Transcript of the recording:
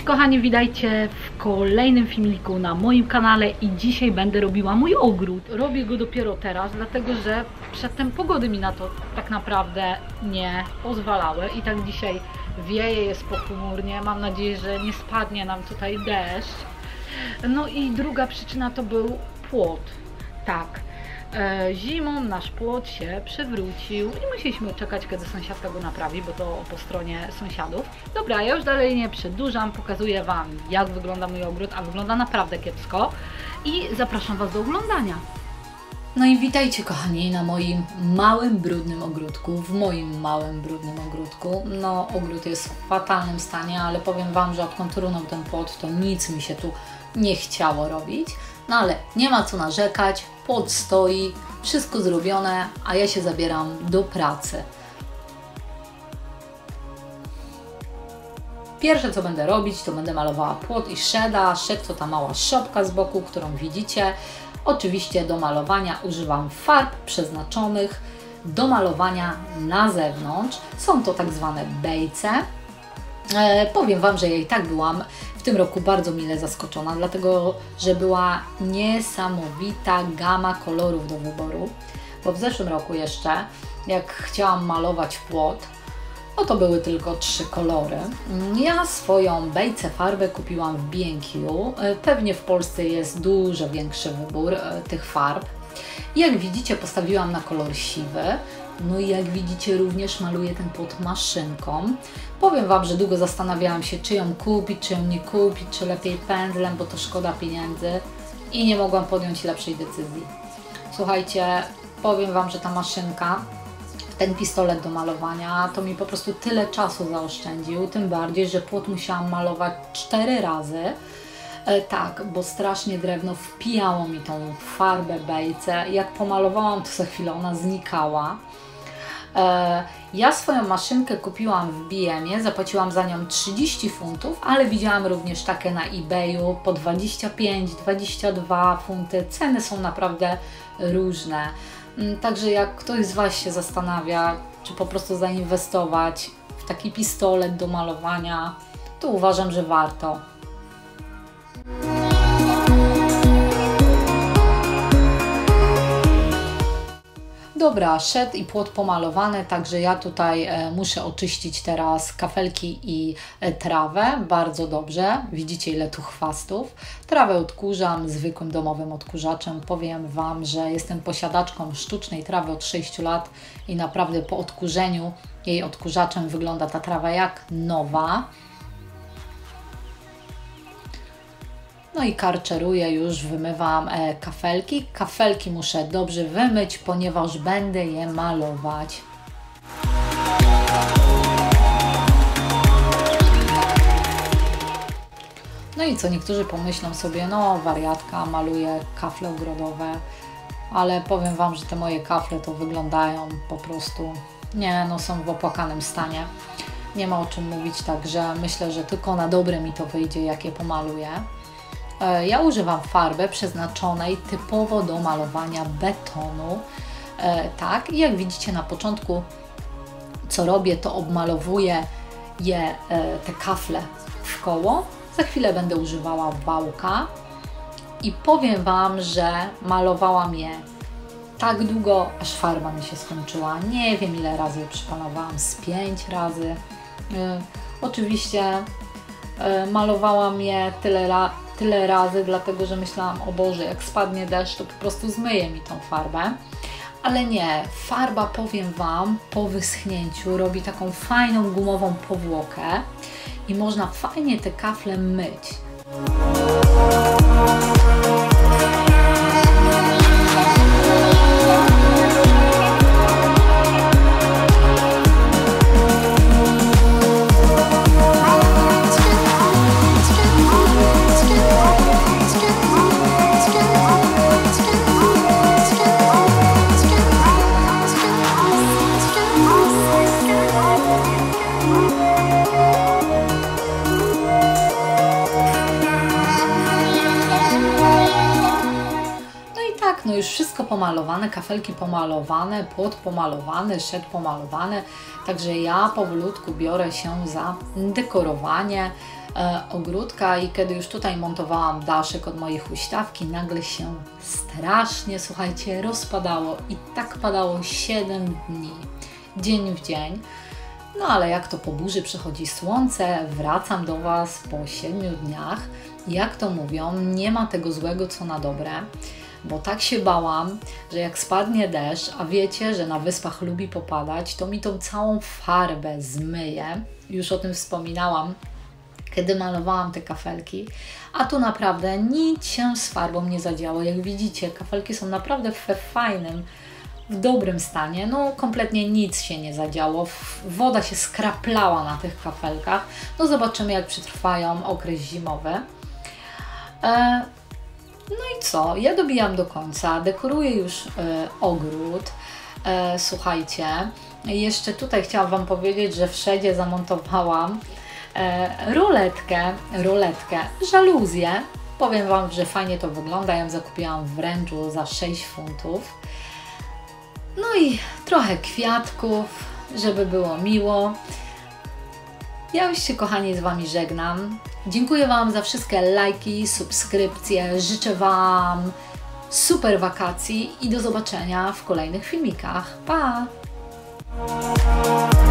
kochani, witajcie w kolejnym filmiku na moim kanale i dzisiaj będę robiła mój ogród. Robię go dopiero teraz, dlatego że przedtem pogody mi na to tak naprawdę nie pozwalały i tak dzisiaj wieje, jest pochmurnie, mam nadzieję, że nie spadnie nam tutaj deszcz. No i druga przyczyna to był płot. Tak, zimą nasz płot się przewrócił i musieliśmy czekać, kiedy sąsiadka go naprawi, bo to po stronie sąsiadów. Dobra, ja już dalej nie przedłużam, pokazuję Wam, jak wygląda mój ogród, a wygląda naprawdę kiepsko i zapraszam Was do oglądania. No i witajcie kochani na moim małym, brudnym ogródku, w moim małym, brudnym ogródku. No, ogród jest w fatalnym stanie, ale powiem Wam, że odkąd runął ten płot, to nic mi się tu nie chciało robić. No ale nie ma co narzekać, płot stoi, wszystko zrobione, a ja się zabieram do pracy. Pierwsze co będę robić, to będę malowała płot i szeda. Shed to ta mała szopka z boku, którą widzicie. Oczywiście do malowania używam farb przeznaczonych do malowania na zewnątrz. Są to tak zwane bejce. Powiem Wam, że ja i tak byłam w tym roku bardzo mile zaskoczona, dlatego że była niesamowita gama kolorów do wyboru, bo w zeszłym roku jeszcze, jak chciałam malować płot, no to były tylko 3 kolory. Ja swoją bejce farbę kupiłam w B&Q. Pewnie w Polsce jest dużo większy wybór tych farb. Jak widzicie, postawiłam na kolor siwy. No i jak widzicie, również maluję ten płot maszynką. Powiem Wam, że długo zastanawiałam się, czy ją kupić, czy ją nie kupić, czy lepiej pędzlem, bo to szkoda pieniędzy i nie mogłam podjąć lepszej decyzji. Słuchajcie, powiem Wam, że ta maszynka, ten pistolet do malowania, to mi po prostu tyle czasu zaoszczędził, tym bardziej, że płot musiałam malować 4 razy. Tak, bo strasznie drewno wpijało mi tą farbę bejce. Jak pomalowałam, to za chwilę ona znikała. Ja swoją maszynkę kupiłam w BM-ie, zapłaciłam za nią 30 funtów, ale widziałam również takie na eBayu po 25-22 funty. Ceny są naprawdę różne. Także jak ktoś z Was się zastanawia, czy po prostu zainwestować w taki pistolet do malowania, to uważam, że warto. Dobra, shed i płot pomalowany, także ja tutaj muszę oczyścić teraz kafelki i trawę bardzo dobrze. Widzicie, ile tu chwastów. Trawę odkurzam zwykłym domowym odkurzaczem. Powiem Wam, że jestem posiadaczką sztucznej trawy od 6 lat i naprawdę po odkurzeniu jej odkurzaczem wygląda ta trawa jak nowa. No i karczeruję, już wymywam kafelki. Kafelki muszę dobrze wymyć, ponieważ będę je malować. No i co, niektórzy pomyślą sobie, no wariatka, maluje kafle ogrodowe, ale powiem Wam, że te moje kafle to wyglądają po prostu, nie no, są w opłakanym stanie. Nie ma o czym mówić, także myślę, że tylko na dobre mi to wyjdzie, jak je pomaluję. Ja używam farby przeznaczonej typowo do malowania betonu. Tak, i jak widzicie na początku, co robię, to obmalowuję te kafle w koło. Za chwilę będę używała wałka i powiem Wam, że malowałam je tak długo, aż farba mi się skończyła. Nie wiem, ile razy je przypanowałam, z 5 razy. Oczywiście malowałam je tyle razy, dlatego że myślałam, o Boże, jak spadnie deszcz, to po prostu zmyje mi tą farbę. Ale nie, farba, powiem Wam, po wyschnięciu robi taką fajną gumową powłokę i można fajnie te kafle myć. wszystko pomalowane, kafelki pomalowane, płot pomalowany, szed pomalowany. Także ja powolutku biorę się za dekorowanie ogródka i kiedy już tutaj montowałam daszek od mojej huśtawki, nagle się strasznie, słuchajcie, rozpadało i tak padało 7 dni, dzień w dzień. No ale jak to po burzy przychodzi słońce, wracam do Was po 7 dniach. Jak to mówią, nie ma tego złego co na dobre, bo tak się bałam, że jak spadnie deszcz, a wiecie, że na wyspach lubi popadać, to mi tą całą farbę zmyje. Już o tym wspominałam, kiedy malowałam te kafelki, a tu naprawdę nic się z farbą nie zadziało. Jak widzicie, kafelki są naprawdę w fajnym, w dobrym stanie, no kompletnie nic się nie zadziało, woda się skraplała na tych kafelkach, no zobaczymy jak przetrwają okres zimowy. No i co, ja dobijam do końca, dekoruję już ogród. Słuchajcie, jeszcze tutaj chciałam Wam powiedzieć, że w szedzie zamontowałam ruletkę, żaluzję. Powiem Wam, że fajnie to wygląda, ja ją zakupiłam w Wręczu za 6 funtów. No i trochę kwiatków, żeby było miło. Ja już się, kochani, z Wami żegnam. Dziękuję Wam za wszystkie lajki, subskrypcje. Życzę Wam super wakacji i do zobaczenia w kolejnych filmikach. Pa!